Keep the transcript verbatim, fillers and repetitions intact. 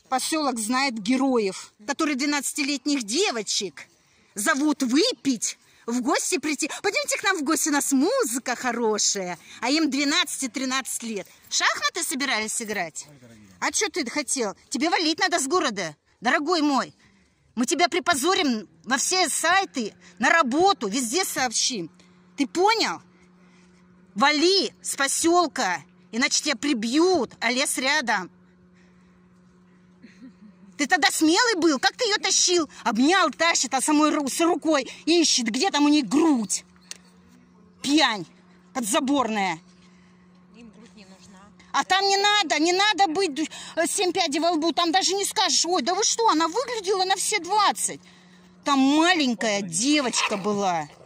Поселок знает героев, которые двенадцатилетних девочек зовут выпить, в гости прийти. Пойдемте к нам в гости, у нас музыка хорошая, а им двенадцать-тринадцать лет. В шахматы собирались играть? А что ты хотел? Тебе валить надо с города, дорогой мой. Мы тебя припозорим во все сайты, на работу, везде сообщим. Ты понял? Вали с поселка, иначе тебя прибьют, а лес рядом. Ты тогда смелый был? Как ты ее тащил? Обнял, тащит, а самой с рукой ищет, где там у них грудь. Пьянь подзаборная. Им грудь не нужна. А там не надо, не надо быть семь пядей во лбу. Там даже не скажешь, ой, да вы что, она выглядела на все двадцать. Там маленькая девочка была.